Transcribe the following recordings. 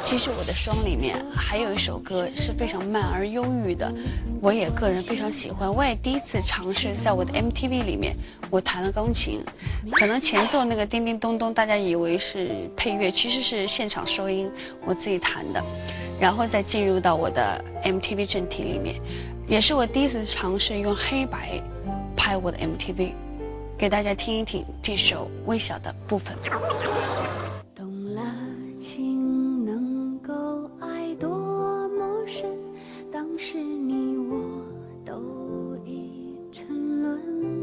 其实我的双里面还有一首歌是非常慢而忧郁的，我也个人非常喜欢。我也第一次尝试在我的 MTV 里面，我弹了钢琴，可能前奏那个叮叮咚咚，大家以为是配乐，其实是现场收音，我自己弹的，然后再进入到我的 MTV 正题里面，也是我第一次尝试用黑白拍我的 MTV， 给大家听一听这首微小的部分。 懂了情能够爱多么深，当时你我都已沉沦，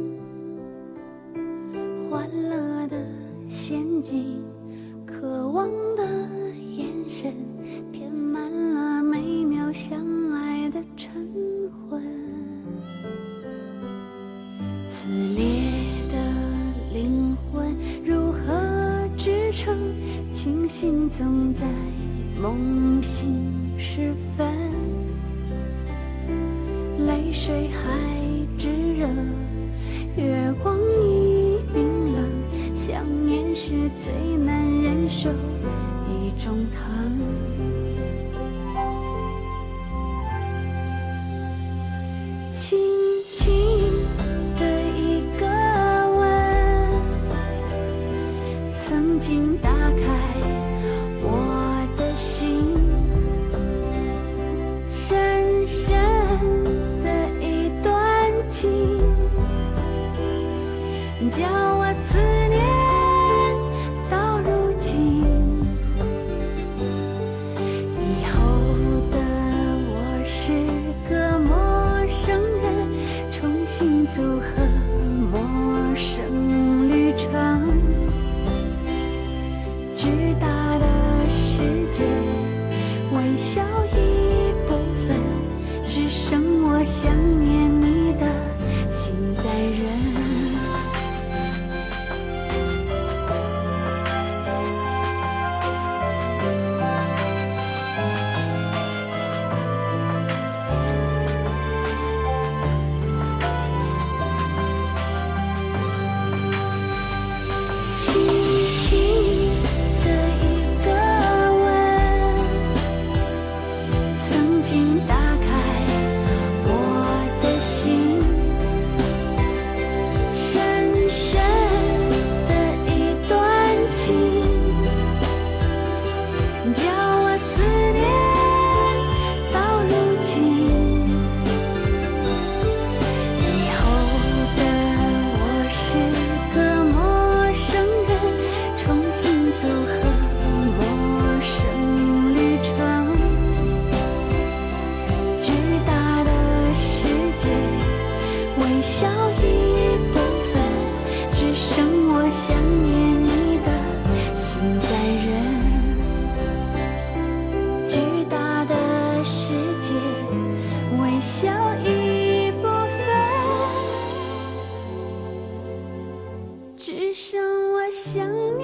欢乐的陷阱，渴望的眼神，填满了美妙相爱的晨昏。撕裂的灵魂如何支撑？清醒总在梦醒时分，泪水还炙热，月光已冰冷，想念是最难忍受一种疼。轻轻的一个吻，曾经打开我的心，深深的一段情，叫我思念到如今。以后的我是个陌生人，重新组合陌生旅程。巨大的世界，微小一部分，只剩我想念你的心在人。轻轻的一个吻，曾经打开我的心，深深的一段情，叫我思念到如今。以后的我是个陌生人，重新组合陌生旅程。巨大的世界，微小一部分，只剩我想念你的心在人。巨大的世界，微小一部分，只剩我想